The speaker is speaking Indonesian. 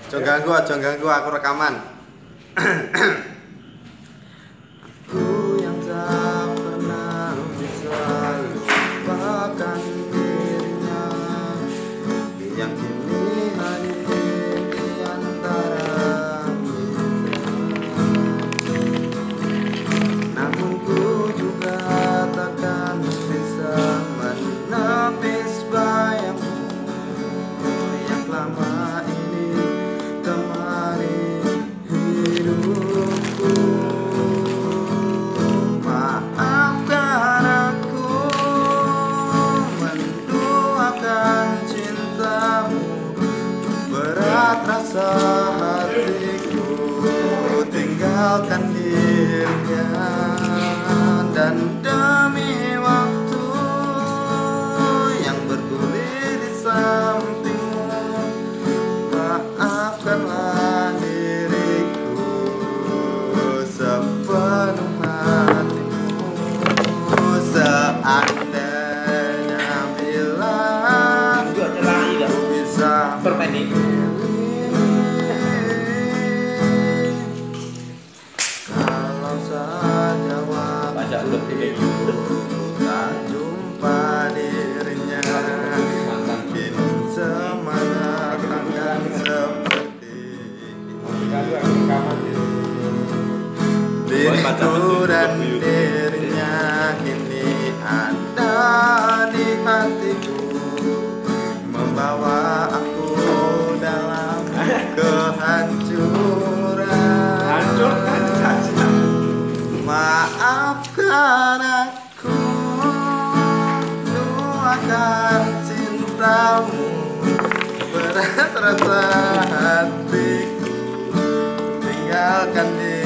Aja ganggu aku rekaman. Aku yang tak pernah bisa lupakan dirinya, yang kini hadir di antara kita. Namun ku juga takkan bisa menepis bayangmu yang lama ini temani hidupku. Maafkan aku menduakan cintamu, berat rasa hatiku tinggalkan dirinya, dan demi waktu yang bergulir di sampingmu, maafkanlah diriku sepenuh hatimu. Seandainya bila ku bisa kalau saja waktu tak jumpa dirinya, mungkin semangat akan seperti diriku dan dirinya kini ada di hatiku, membawa aku dalam kehancuran. Maafkan aku, doakan cintamu, berat rasa hatiku, tinggalkan diriku.